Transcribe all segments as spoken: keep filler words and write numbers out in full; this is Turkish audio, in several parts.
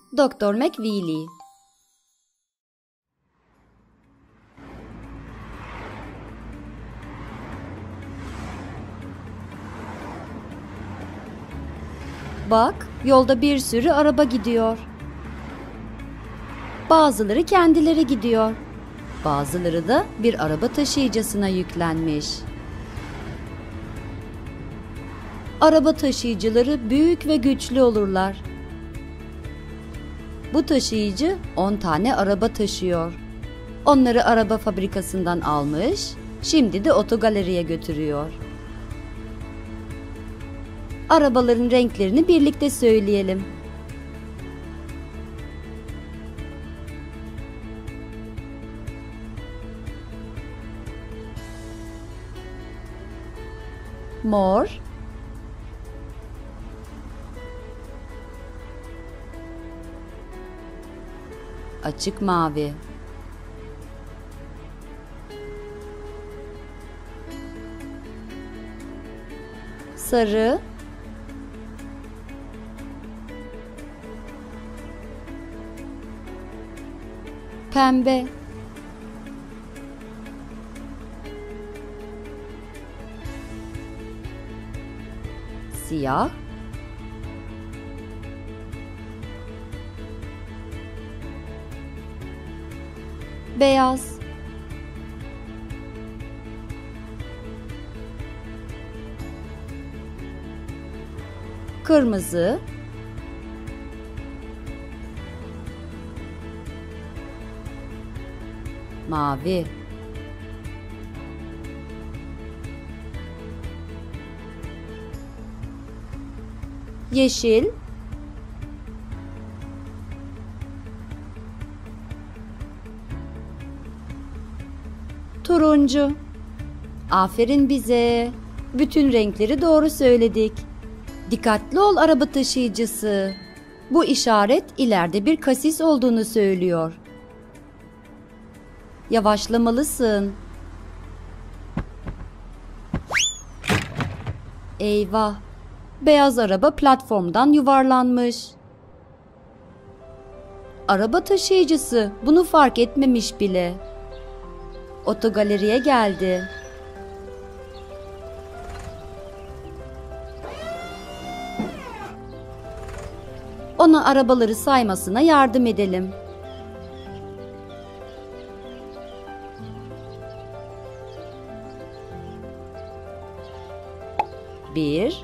Doktor McWeely. Bak, yolda bir sürü araba gidiyor. Bazıları kendileri gidiyor. Bazıları da bir araba taşıyıcısına yüklenmiş. Araba taşıyıcıları büyük ve güçlü olurlar. Bu taşıyıcı on tane araba taşıyor. Onları araba fabrikasından almış, şimdi de otogaleriye götürüyor. Arabaların renklerini birlikte söyleyelim. Mor, açık mavi, sarı, pembe, siyah, beyaz, kırmızı, mavi, yeşil, turuncu. Aferin bize. Bütün renkleri doğru söyledik. Dikkatli ol araba taşıyıcısı. Bu işaret ileride bir kasis olduğunu söylüyor. Yavaşlamalısın. Eyvah! Beyaz araba platformdan yuvarlanmış. Araba taşıyıcısı bunu fark etmemiş bile. Otogaleriye geldi. Ona arabaları saymasına yardım edelim. Bir,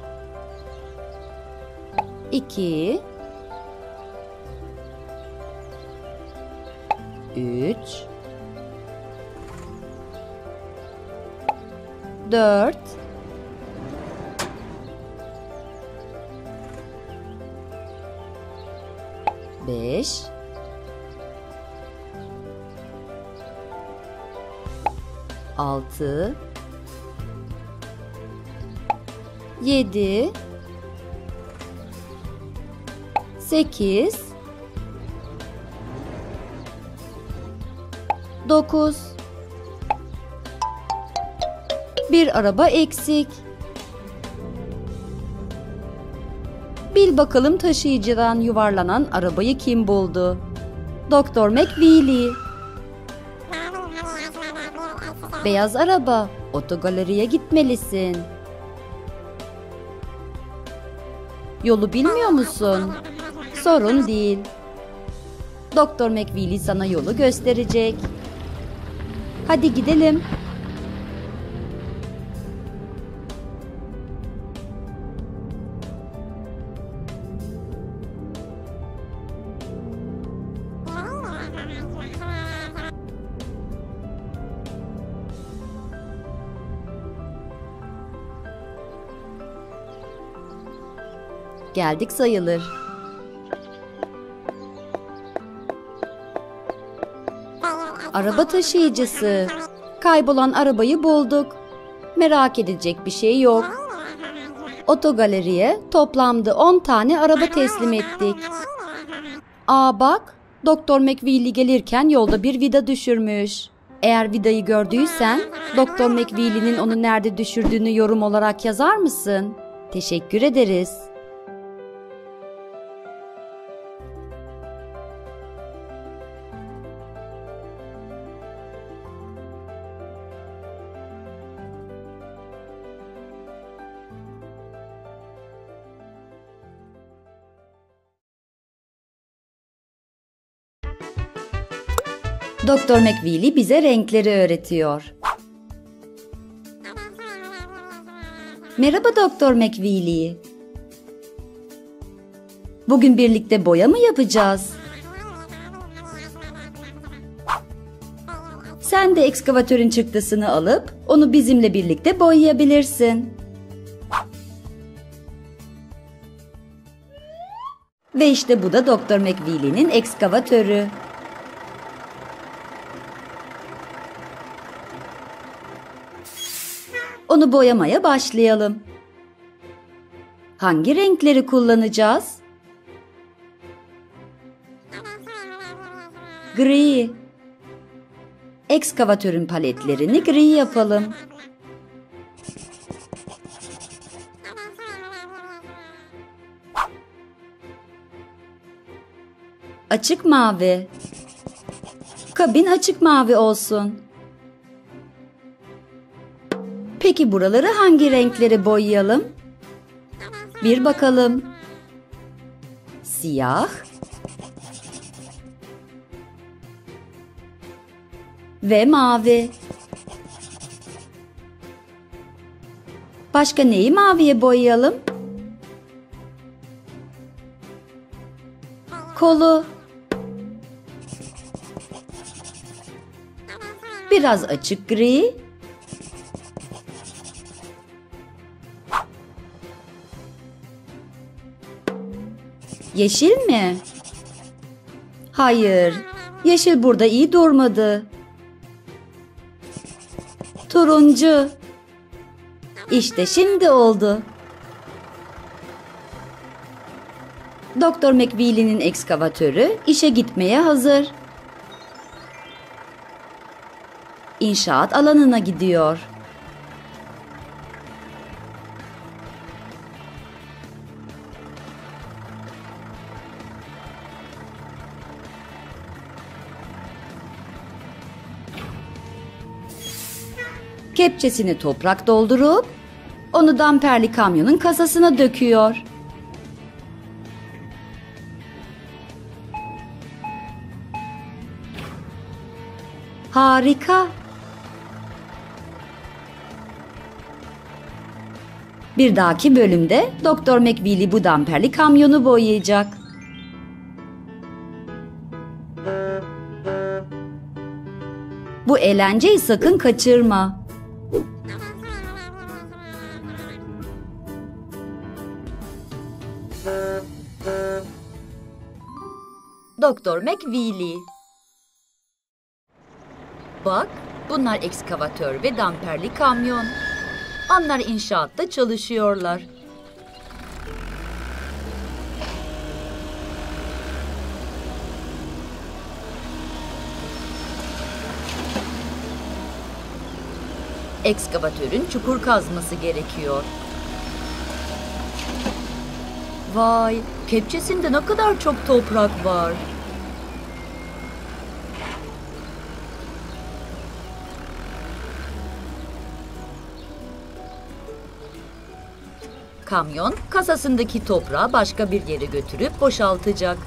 iki, üç, dört, beş, altı, yedi, sekiz, dokuz. Bir araba eksik. Bil bakalım taşıyıcıdan yuvarlanan arabayı kim buldu? Doktor McWeely. Beyaz araba, otogaleriye gitmelisin. Yolu bilmiyor musun? Sorun değil. Doktor McWeely sana yolu gösterecek. Hadi gidelim. Geldik sayılır. Araba taşıyıcısı. Kaybolan arabayı bulduk. Merak edecek bir şey yok. Otogaleriye toplamda on tane araba teslim ettik. Aa bak, Doktor McWeely gelirken yolda bir vida düşürmüş. Eğer vidayı gördüysen, Doktor McWeely'nin onu nerede düşürdüğünü yorum olarak yazar mısın? Teşekkür ederiz. Doktor McWeely bize renkleri öğretiyor. Merhaba Doktor McWeely. Bugün birlikte boya mı yapacağız? Sen de ekskavatörün çıktısını alıp onu bizimle birlikte boyayabilirsin. Ve işte bu da Doktor McWeely'nin ekskavatörü. Onu boyamaya başlayalım. Hangi renkleri kullanacağız? Gri. Ekskavatörün paletlerini gri yapalım. Açık mavi. Kabin açık mavi olsun. Peki buraları hangi renklere boyayalım? Bir bakalım. Siyah. Ve mavi. Başka neyi maviye boyayalım? Kolu. Biraz açık gri. Yeşil mi? Hayır, yeşil burada iyi durmadı. Turuncu. İşte şimdi oldu. Doktor McWeely'nin ekskavatörü işe gitmeye hazır. İnşaat alanına gidiyor. Kepçesini toprak doldurup onu damperli kamyonun kasasına döküyor. Harika. Bir dahaki bölümde Doktor McWeely bu damperli kamyonu boyayacak. Bu eğlenceyi sakın kaçırma. Doktor McWeely. Bak, bunlar ekskavatör ve damperli kamyon. Onlar inşaatta çalışıyorlar. Ekskavatörün çukur kazması gerekiyor. Vay, kepçesinde ne kadar çok toprak var. Kamyon kasasındaki toprağı başka bir yere götürüp boşaltacak.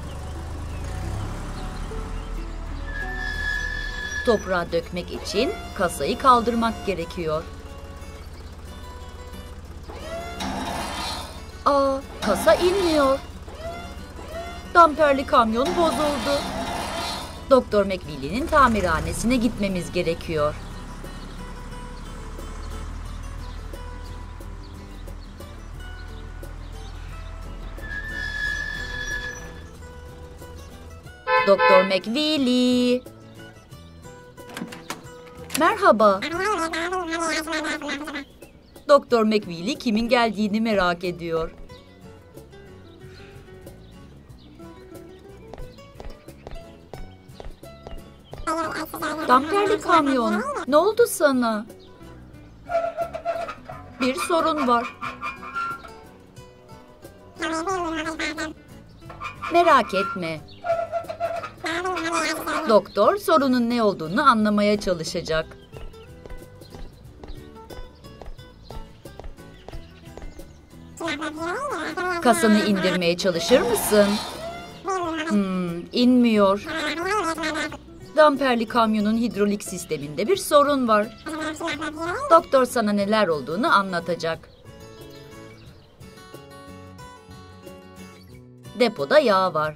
Toprağı dökmek için kasayı kaldırmak gerekiyor. Aa, kasa inmiyor. Damperli kamyon bozuldu. Doktor McWeely'nin tamirhanesine gitmemiz gerekiyor. Doktor McWeely. Merhaba. Doktor McWeely kimin geldiğini merak ediyor. Damperli kamyon, ne oldu sana? Bir sorun var. Merak etme. Doktor sorunun ne olduğunu anlamaya çalışacak. Kasanı indirmeye çalışır mısın? Hmm, inmiyor. Damperli kamyonun hidrolik sisteminde bir sorun var. Doktor sana neler olduğunu anlatacak. Depoda yağ var.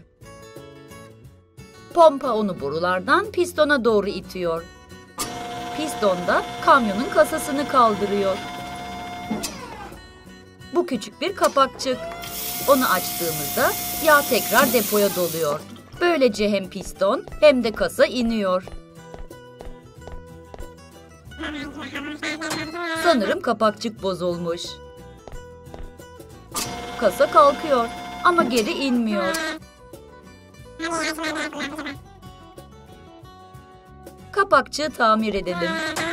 Pompa onu borulardan pistona doğru itiyor. Piston da kamyonun kasasını kaldırıyor. Bu küçük bir kapakçık. Onu açtığımızda yağ tekrar depoya doluyor. Böylece hem piston hem de kasa iniyor. Sanırım kapakçık bozulmuş. Kasa kalkıyor ama geri inmiyor. Kapakçığı tamir edelim.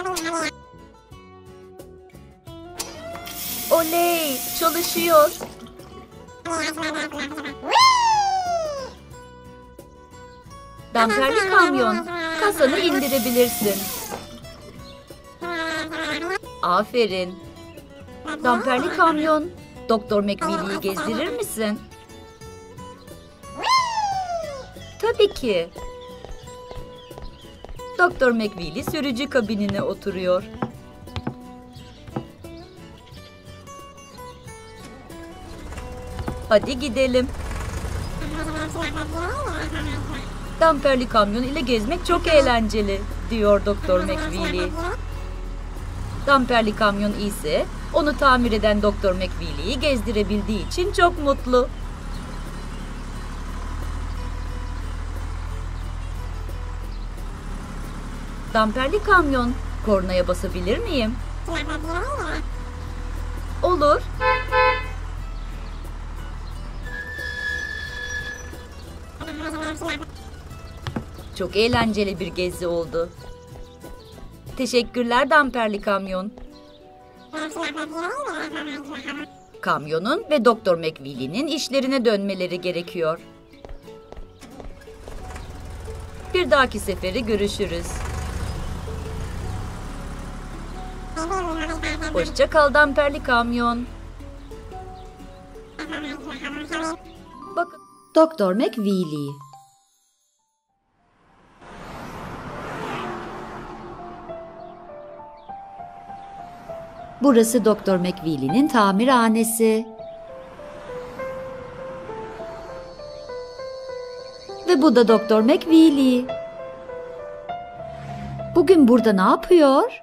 Oley! Çalışıyor. Damperli kamyon, kasanı indirebilirsin. Aferin. Damperli kamyon, Doktor McWheely'yi gezdirir misin? Tabii ki. Doktor McWheely sürücü kabinine oturuyor. Hadi gidelim. Damperli kamyon ile gezmek çok eğlenceli, diyor Doktor McWheely. Damperli kamyon ise onu tamir eden Doktor McWheely'yi gezdirebildiği için çok mutlu. Damperli kamyon, kornaya basabilir miyim? Olur. Çok eğlenceli bir gezi oldu. Teşekkürler Damperli kamyon. Kamyonun ve Doktor McWheely'nin işlerine dönmeleri gerekiyor. Bir dahaki sefere görüşürüz. Hoşça kal Damperli kamyon. Bakın. Doktor McWheely. Burası Doktor McWheely'nin tamirhanesi. Ve bu da Doktor McWheely. Bugün burada ne yapıyor?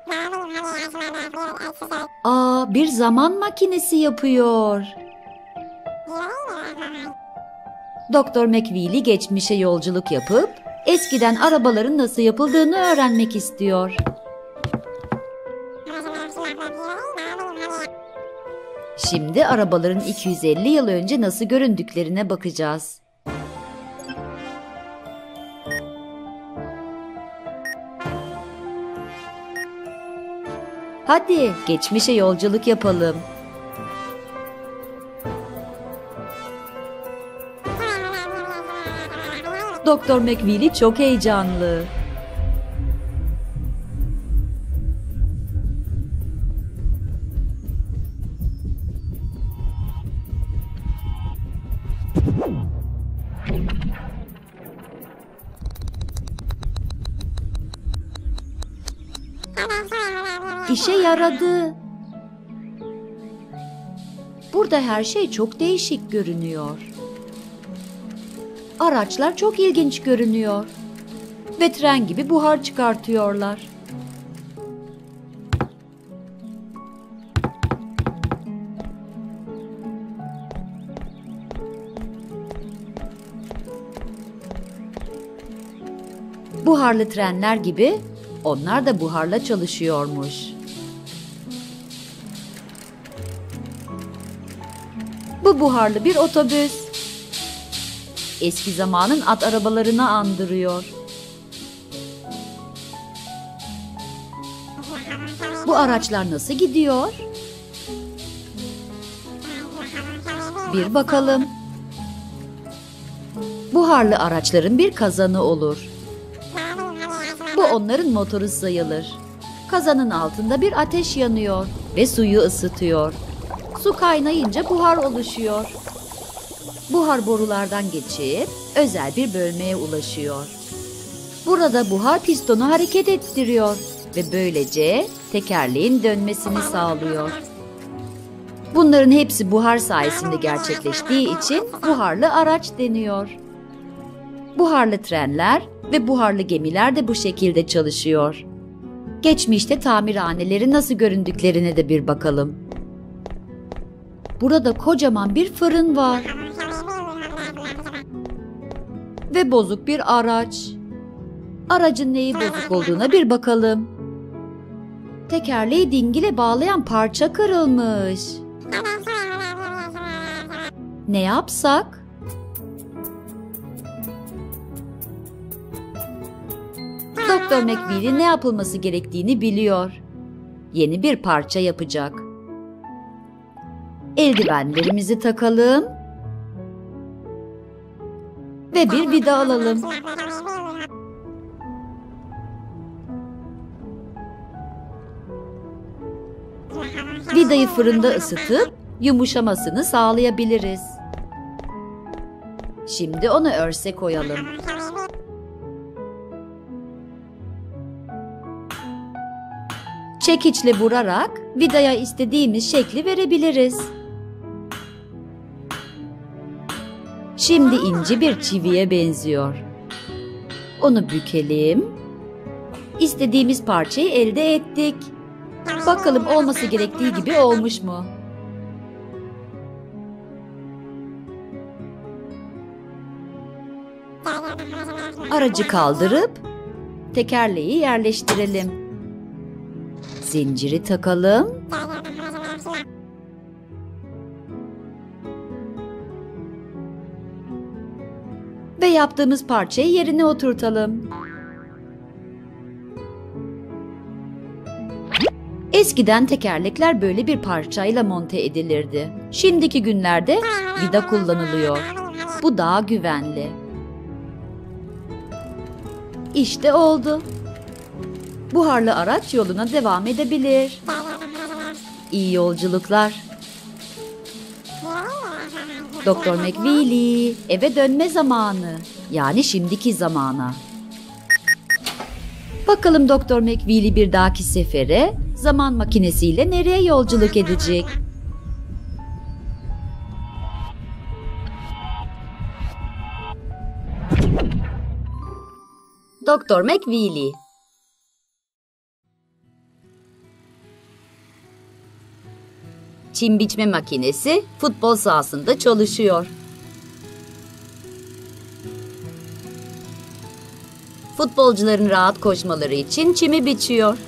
Aa, bir zaman makinesi yapıyor. Doktor McWheely geçmişe yolculuk yapıp eskiden arabaların nasıl yapıldığını öğrenmek istiyor. Şimdi arabaların iki yüz elli yıl önce nasıl göründüklerine bakacağız. Hadi geçmişe yolculuk yapalım. Doktor McWheely çok heyecanlı. İşe yaradı. Burada her şey çok değişik görünüyor. Araçlar çok ilginç görünüyor. Ve tren gibi buhar çıkartıyorlar. Buharlı trenler gibi onlar da buharla çalışıyormuş. Bu buharlı bir otobüs. Eski zamanın at arabalarını andırıyor. Bu araçlar nasıl gidiyor? Bir bakalım. Buharlı araçların bir kazanı olur. Bu onların motoru sayılır. Kazanın altında bir ateş yanıyor ve suyu ısıtıyor. Su kaynayınca buhar oluşuyor. Buhar borulardan geçip özel bir bölmeye ulaşıyor. Burada buhar pistonu hareket ettiriyor ve böylece tekerleğin dönmesini sağlıyor. Bunların hepsi buhar sayesinde gerçekleştiği için buharlı araç deniyor. Buharlı trenler ve buharlı gemiler de bu şekilde çalışıyor. Geçmişte tamirhaneleri nasıl göründüklerine de bir bakalım. Burada kocaman bir fırın var. Ve bozuk bir araç. Aracın neyi bozuk olduğuna bir bakalım. Tekerleği dingile bağlayan parça kırılmış. Ne yapsak? Doktor McVeely ne yapılması gerektiğini biliyor. Yeni bir parça yapacak. Eldivenlerimizi takalım. Ve bir vida alalım. Vidayı fırında ısıtıp yumuşamasını sağlayabiliriz. Şimdi onu örse koyalım. Çekiçle vurarak vidaya istediğimiz şekli verebiliriz. Şimdi ince bir çiviye benziyor. Onu bükelim. İstediğimiz parçayı elde ettik. Bakalım olması gerektiği gibi olmuş mu? Aracı kaldırıp tekerleği yerleştirelim. Zinciri takalım. Ve yaptığımız parçayı yerine oturtalım. Eskiden tekerlekler böyle bir parçayla monte edilirdi. Şimdiki günlerde vida kullanılıyor. Bu daha güvenli. İşte oldu. Buharlı araç yoluna devam edebilir. İyi yolculuklar. Doktor McVeely, eve dönme zamanı. Yani şimdiki zamana. Bakalım Doktor McVeely bir dahaki sefere zaman makinesiyle nereye yolculuk edecek? Doktor McVeely. Çim biçme makinesi futbol sahasında çalışıyor. Futbolcuların rahat koşmaları için çimi biçiyor.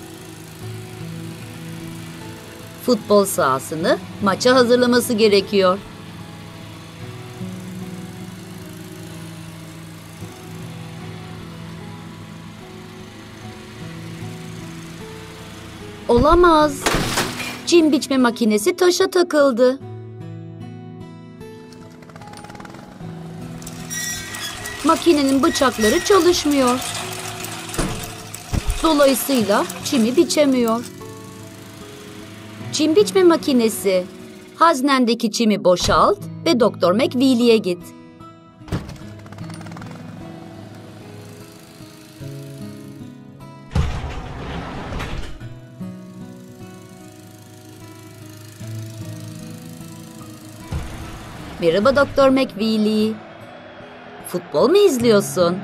Futbol sahasını maça hazırlaması gerekiyor. Olamaz. Çim biçme makinesi taşa takıldı. Makinenin bıçakları çalışmıyor. Dolayısıyla çimi biçemiyor. Çim biçme makinesi, haznendeki çimi boşalt ve Doktor McVeely'ye git. Merhaba Doktor McVeely. Futbol mu izliyorsun?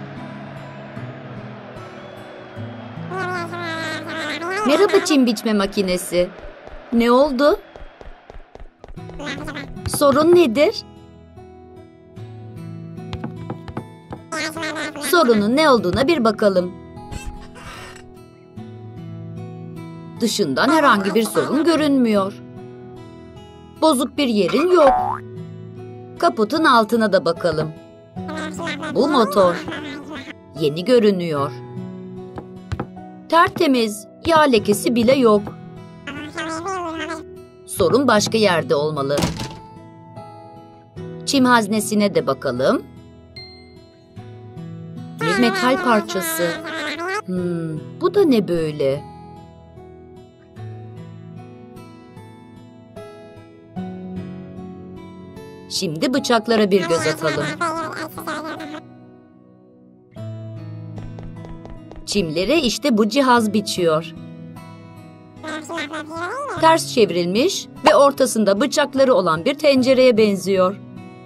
Merhaba çim biçme makinesi. Ne oldu? Sorun nedir? Sorunun ne olduğuna bir bakalım. Dışından herhangi bir sorun görünmüyor. Bozuk bir yerin yok. Kaputun altına da bakalım. Bu motor. Yeni görünüyor. Tertemiz, yağ lekesi bile yok. Sorun başka yerde olmalı. Çim haznesine de bakalım. Bir metal parçası. Hmm, bu da ne böyle? Şimdi bıçaklara bir göz atalım. Çimleri işte bu cihaz biçiyor. Ters çevrilmiş ve ortasında bıçakları olan bir tencereye benziyor.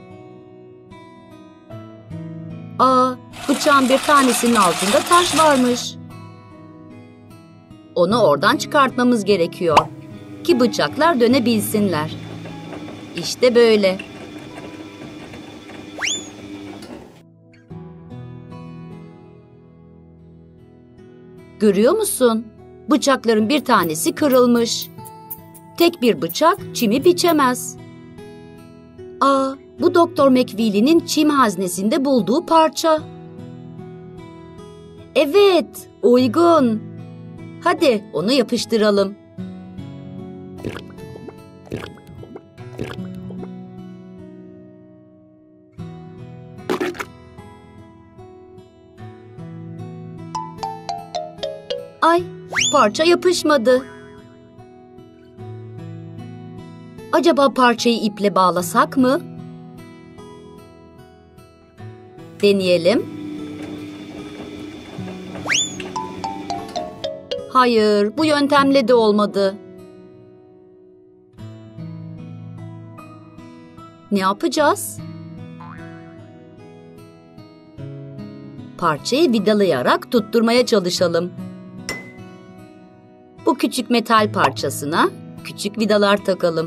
Aa, bıçağın bir tanesinin altında taş varmış. Onu oradan çıkartmamız gerekiyor ki bıçaklar dönebilsinler. İşte böyle. Görüyor musun? Bıçakların bir tanesi kırılmış. Tek bir bıçak çimi biçemez. Aa, bu Doktor McWeely'nin çim haznesinde bulduğu parça. Evet, uygun. Hadi onu yapıştıralım. Ay, parça yapışmadı. Acaba parçayı iple bağlasak mı? Deneyelim. Hayır, bu yöntemle de olmadı. Ne yapacağız? Parçayı vidalayarak tutturmaya çalışalım. Bu küçük metal parçasına küçük vidalar takalım.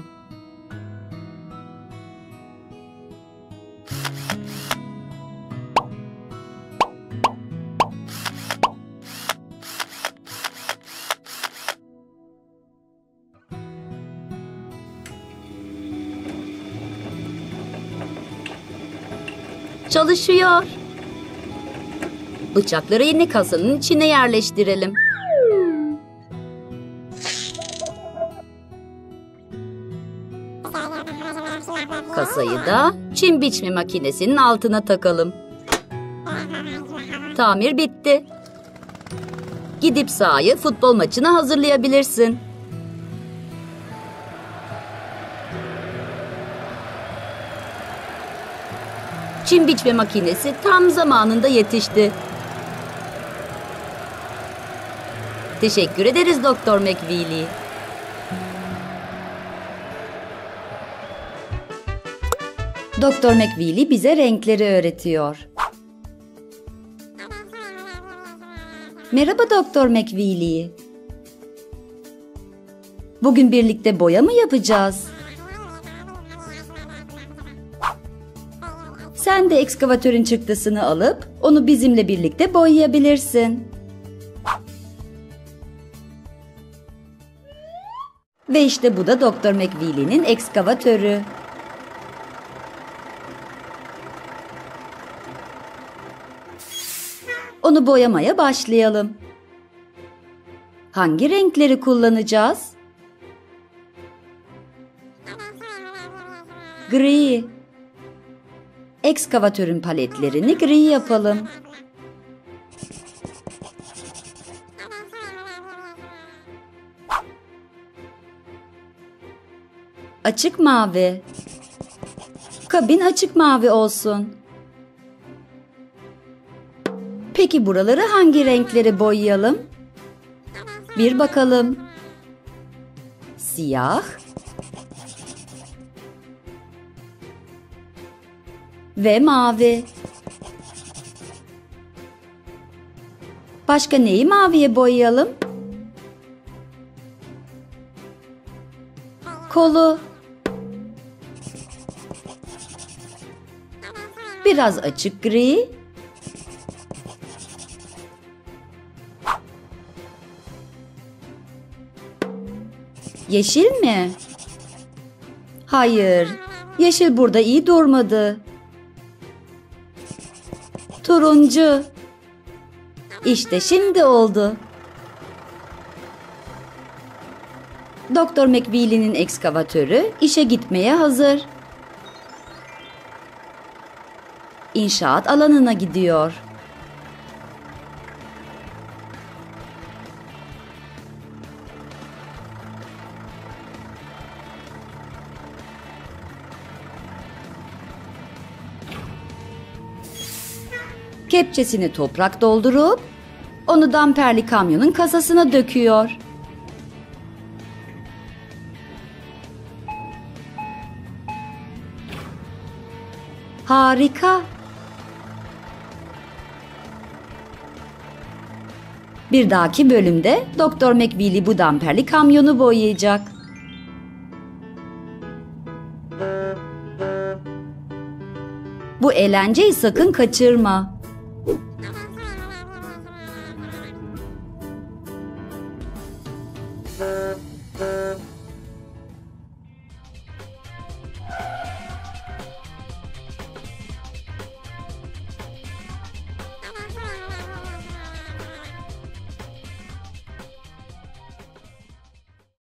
Çalışıyor. Bıçakları yeni kasanın içine yerleştirelim. Kasayı da çim biçme makinesinin altına takalım. Tamir bitti. Gidip sahayı futbol maçına hazırlayabilirsin. Çim biçme makinesi tam zamanında yetişti. Teşekkür ederiz Doktor McWeely. Doktor McWeely bize renkleri öğretiyor. Merhaba Doktor McWeely. Bugün birlikte boya mı yapacağız? Sen de ekskavatörün çıktısını alıp onu bizimle birlikte boyayabilirsin. Ve işte bu da Doktor McWeely'nin ekskavatörü. Onu boyamaya başlayalım. Hangi renkleri kullanacağız? Gri. Ekskavatörün paletlerini gri yapalım. Açık mavi. Kabin açık mavi olsun. Peki buraları hangi renkleri boyayalım? Bir bakalım. Siyah. Ve mavi. Başka neyi maviye boyayalım? Kolu. Biraz açık gri. Yeşil mi? Hayır, yeşil burada iyi durmadı. Turuncu. İşte şimdi oldu. Doktor McWeely'nin ekskavatörü işe gitmeye hazır. İnşaat alanına gidiyor. Kepçesini toprak doldurup Onu damperli kamyonun kasasına döküyor. Harika. Bir dahaki bölümde Doktor McWeely bu damperli kamyonu boyayacak. Bu eğlenceyi sakın kaçırma.